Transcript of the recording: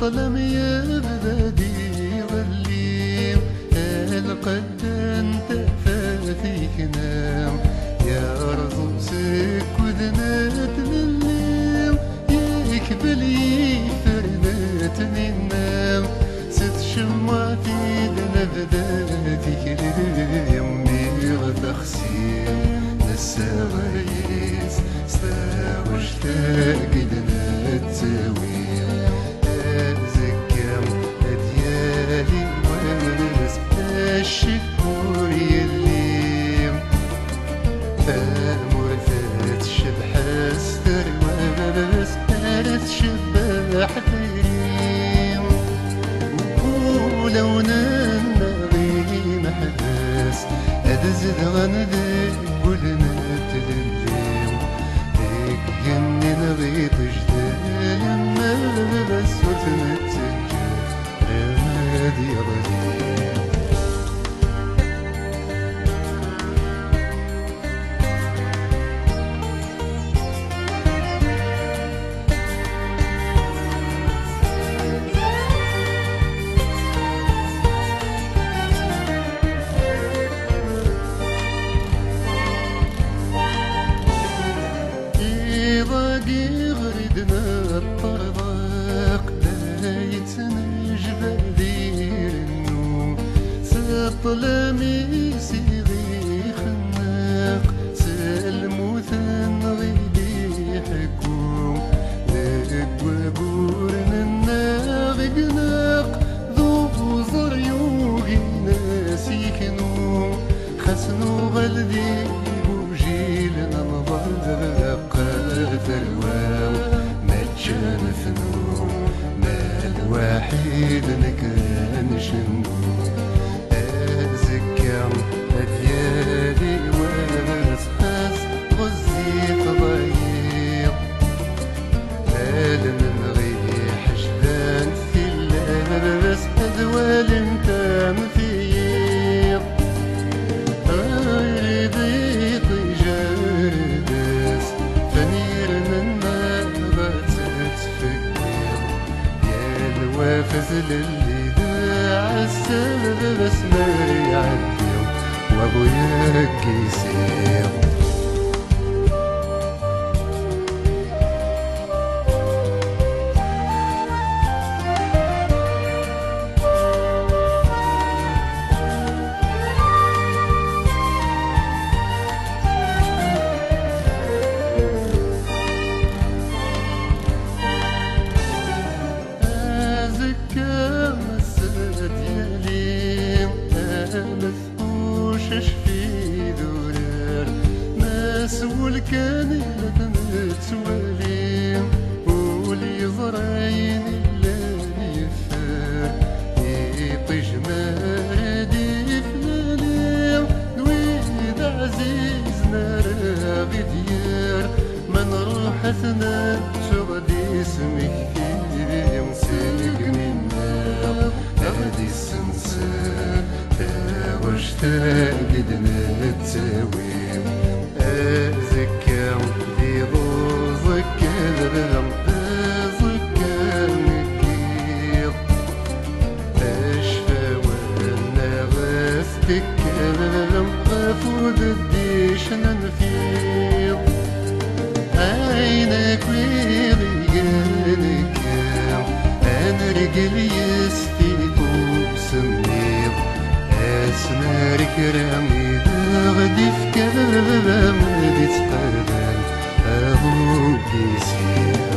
الظلم يبدا يظلم القد انت فيك نام يا ارض سكود نتلم يكبل يفرنتني النام ستشمع في نبداتك يمي غتخسير نساويس سلاوش تاقدنا تساوي أزكام أديالي ونس الشكور يلي فالمرثات شبح استر ونس تشبح ديم ولو ننغي محبس أدزد غندي قلنا تلليم ديك جنن غيط جدال ما بس وتنتجه رماد يضليم غردنا الطرق دايتنا جبالير النوم سطلامي سيغي خناق سالموثن غيدي حكوم لقوا بورنا الناغ قناق ذو زريوغي ناسي كنوم خسنو غلدي بوجيلنا مضرق الواو ما تجان فنون ما الواحد نكان شنو أزكام أديالي واسحاس غزي فضيق من غير حشدان في اللبس أدوال انتام فيق غير ضيق جردس فنير من وافزل اللي داع السبب بس ما يعدي وابوياك يسير كان نتسواليم ولي زراين اللي يفار يطيج مردي فلاليم دويد عزيزنا راغي ديار ما نروح اثنا شغدي اسمك كيم سيق منا هادي السنسان واش تاقدنا تساويم أزكام دي روزك الرم أزكام نكير أشفى وانا غاستك الرم غفود الديش ننفير عينك ويريانك أنا رجل يستيقوب سمير أسمارك رامي غدي في كلام غدي تقربان أبوك يسير